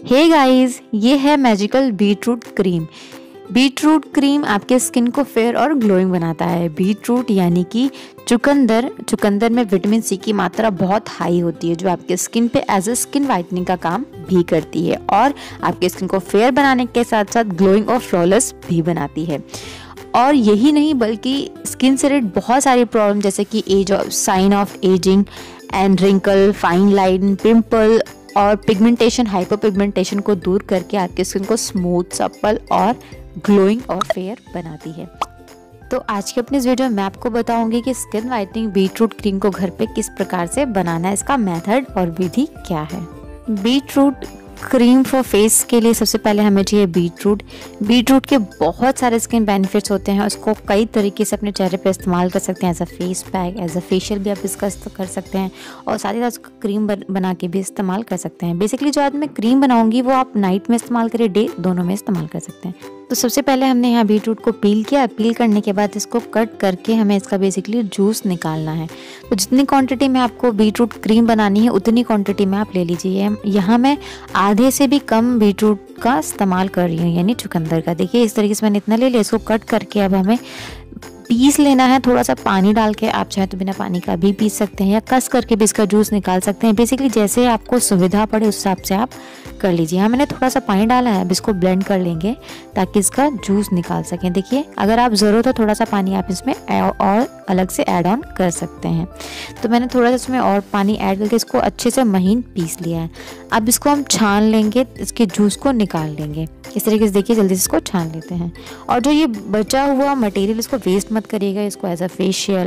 हे guys, ये है magical beetroot cream. Beetroot cream आपके स्किन को फेयर और ग्लोइंग बनाता है। बीटरूट यानी कि चुकंदर में विटामिन सी की मात्रा बहुत हाई होती है, जो आपके स्किन पे एज अ स्किन वाइटनिंग का काम भी करती है और आपके स्किन को फेयर बनाने के साथ साथ ग्लोइंग और फ्लॉलेस भी बनाती है। और यही नहीं बल्कि स्किन से रिलेटेड बहुत सारी प्रॉब्लम जैसे कि sign of ageing and wrinkle, fine line, pimple और पिगमेंटेशन, हाइपर पिगमेंटेशन को दूर करके आपके स्किन को स्मूथ, सप्पल और ग्लोइंग और फेयर बनाती है। तो आज के अपने इस वीडियो में मैं आपको बताऊंगी कि स्किन वाइटनिंग बीटरूट क्रीम को घर पे किस प्रकार से बनाना है, इसका मेथड और विधि क्या है। बीटरूट क्रीम फॉर फेस के लिए सबसे पहले हमें चाहिए बीटरूट के बहुत सारे स्किन बेनिफिट्स होते हैं। उसको कई तरीके से अपने चेहरे पे इस्तेमाल कर सकते हैं, as a face pack, as a facial भी आप इसका कर सकते हैं और साथ ही साथ उसका क्रीम बना के भी इस्तेमाल कर सकते हैं। बेसिकली जो आज मैं क्रीम बनाऊंगी वो आप नाइट में इस्तेमाल करें, डे, दोनों में इस्तेमाल कर सकते हैं। तो सबसे पहले हमने यहाँ बीटरूट को पील किया। पील करने के बाद इसको कट करके हमें इसका बेसिकली जूस निकालना है। तो जितनी क्वांटिटी में आपको बीटरूट क्रीम बनानी है उतनी क्वांटिटी में आप ले लीजिए। यहाँ मैं आधे से भी कम बीटरूट का इस्तेमाल कर रही हूँ, यानी चुकंदर का। देखिए इस तरीके से मैंने इतना ले लिया। इसको कट करके अब हमें पीस लेना है। थोड़ा सा पानी डाल के, आप चाहे तो बिना पानी का भी पीस सकते हैं या कस करके भी इसका जूस निकाल सकते हैं। बेसिकली जैसे आपको सुविधा पड़े उस हिसाब से आप कर लीजिए। यहाँ मैंने थोड़ा सा पानी डाला है। अब इसको ब्लेंड कर लेंगे ताकि इसका जूस निकाल सकें। देखिए अगर आप ज़रूरत हो थोड़ा सा पानी आप इसमें और अलग से ऐड ऑन कर सकते हैं। तो मैंने थोड़ा सा इसमें और पानी ऐड करके इसको अच्छे से महीन पीस लिया है। अब इसको हम छान लेंगे, इसके जूस को निकाल लेंगे। इस तरीके से देखिए जल्दी से इसको छान लेते हैं। और जो ये बचा हुआ मटेरियल इसको वेस्ट मत करिएगा। इसको एज अ फेशियल,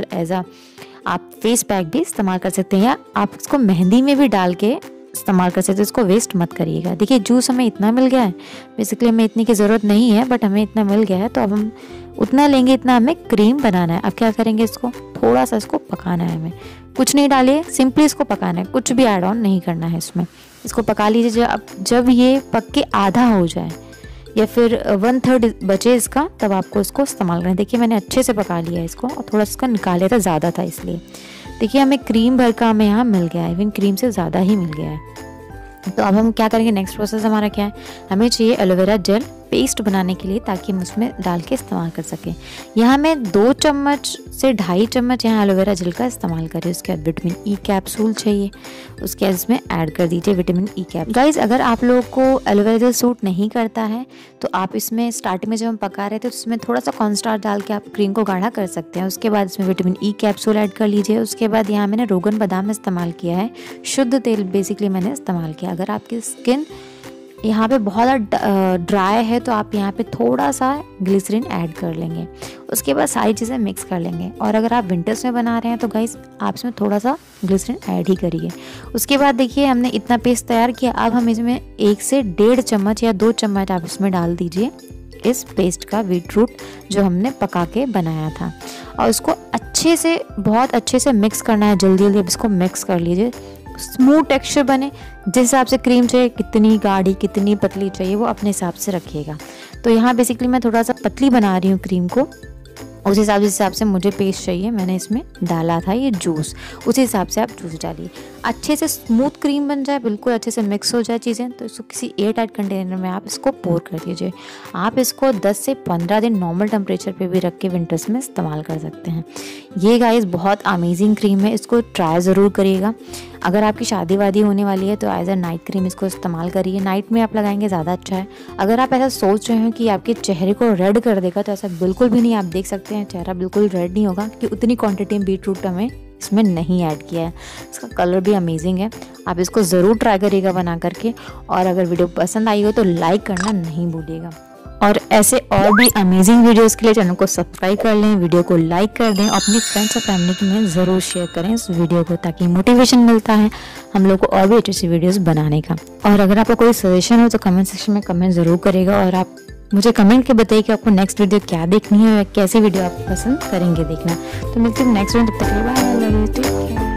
आप फेस पैक भी इस्तेमाल कर सकते हैं या आप इसको मेहंदी में भी डाल के इस्तेमाल कर सकते हैं। इसको वेस्ट मत करिएगा। देखिए जूस हमें इतना मिल गया है। बेसिकली हमें इतनी की ज़रूरत नहीं है बट हमें इतना मिल गया है, तो अब हम उतना लेंगे, इतना हमें क्रीम बनाना है। अब क्या करेंगे, इसको थोड़ा सा इसको पकाना है। हमें कुछ नहीं डालिए, सिंपली इसको पकाना है, कुछ भी ऐड ऑन नहीं करना है इसमें। इसको पका लीजिए। जब ये पक के आधा हो जाए या फिर 1/3 बचे इसका, तब आपको इसको इस्तेमाल करना है। देखिए मैंने अच्छे से पका लिया है इसको और थोड़ा इसका निकाला था, ज़्यादा था इसलिए। देखिए हमें क्रीम भर का हमें यहाँ मिल गया है, इवन क्रीम से ज़्यादा ही मिल गया है। तो अब हम क्या करेंगे, नेक्स्ट प्रोसेस हमारा क्या है, हमें चाहिए एलोवेरा जेल पेस्ट बनाने के लिए, ताकि हम उसमें डाल के इस्तेमाल कर सकें। यहाँ मैं 2 चम्मच से 2.5 चम्मच यहाँ एलोवेरा जेल का इस्तेमाल करें। उसके बाद विटामिन ई कैप्सूल चाहिए, उसके बाद इसमें ऐड कर दीजिए विटामिन ई कैप्सूल। गाइज अगर आप लोगों को एलोवेरा जेल सूट नहीं करता है तो आप इसमें स्टार्टिंग में जब हम पका रहे थे तो उसमें थोड़ा सा कॉर्नस्टार्च डाल के आप क्रीम को गाढ़ा कर सकते हैं। उसके बाद इसमें विटामिन ई कैप्सूल ऐड कर लीजिए। उसके बाद यहाँ मैंने रोगन बादाम इस्तेमाल किया है, शुद्ध तेल बेसिकली मैंने इस्तेमाल किया। अगर आपकी स्किन यहाँ पे बहुत ड्राई है तो आप यहाँ पे थोड़ा सा ग्लिसरीन ऐड कर लेंगे। उसके बाद सारी चीज़ें मिक्स कर लेंगे। और अगर आप विंटर्स में बना रहे हैं तो गाइस आप इसमें थोड़ा सा ग्लिसरीन ऐड ही करिए। उसके बाद देखिए हमने इतना पेस्ट तैयार किया। अब हम इसमें 1 से 1.5 चम्मच या 2 चम्मच आप इसमें डाल दीजिए इस पेस्ट का, बीटरूट जो हमने पका के बनाया था। और उसको अच्छे से, बहुत अच्छे से मिक्स करना है। जल्दी जल्दी अब इसको मिक्स कर लीजिए, स्मूथ टेक्सचर बने। जिस हिसाब से क्रीम चाहिए, कितनी गाढ़ी कितनी पतली चाहिए वो अपने हिसाब से रखिएगा। तो यहाँ बेसिकली मैं थोड़ा सा पतली बना रही हूँ क्रीम को, उस हिसाब से मुझे पेस्ट चाहिए। मैंने इसमें डाला था ये जूस, उसी हिसाब से आप जूस डालिए। अच्छे से स्मूथ क्रीम बन जाए, बिल्कुल अच्छे से मिक्स हो जाए चीज़ें, तो इसको किसी एयर टाइट कंटेनर में आप इसको पोर कर दीजिए। आप इसको 10 से 15 दिन नॉर्मल टेम्परेचर पे भी रख के विंटर्स में इस्तेमाल कर सकते हैं। ये गाइस बहुत अमेजिंग क्रीम है, इसको ट्राई ज़रूर करिएगा। अगर आपकी शादी वादी होने वाली है तो एज अ नाइट क्रीम इसको इस्तेमाल करिए। नाइट में आप लगाएंगे ज़्यादा अच्छा है। अगर आप ऐसा सोच रहे हो कि आपके चेहरे को रेड कर देगा तो ऐसा बिल्कुल भी नहीं। आप देख सकते हैं चेहरा बिल्कुल रेड नहीं होगा, क्योंकि उतनी क्वांटिटी में बीटरूट हमें इसमें नहीं ऐड किया है। इसका कलर भी अमेजिंग है। आप इसको ज़रूर ट्राई करिएगा बना करके। और अगर वीडियो पसंद आई हो तो लाइक करना नहीं भूलिएगा। और ऐसे और भी अमेजिंग वीडियोस के लिए चैनल को सब्सक्राइब कर लें, वीडियो को लाइक कर दें, अपनी फ्रेंड्स और फैमिली में ज़रूर शेयर करें इस वीडियो को, ताकि मोटिवेशन मिलता है हम लोग को और भी अच्छी अच्छी वीडियोस बनाने का। और अगर आपका कोई सजेशन हो तो कमेंट सेक्शन में कमेंट ज़रूर करेगा। और आप मुझे कमेंट के बताइए कि आपको नेक्स्ट वीडियो क्या देखनी है या कैसी वीडियो आप पसंद करेंगे देखना। तो मिलते हैं नेक्स्ट वीडियो, तब तक के लिए bye, love you, take care.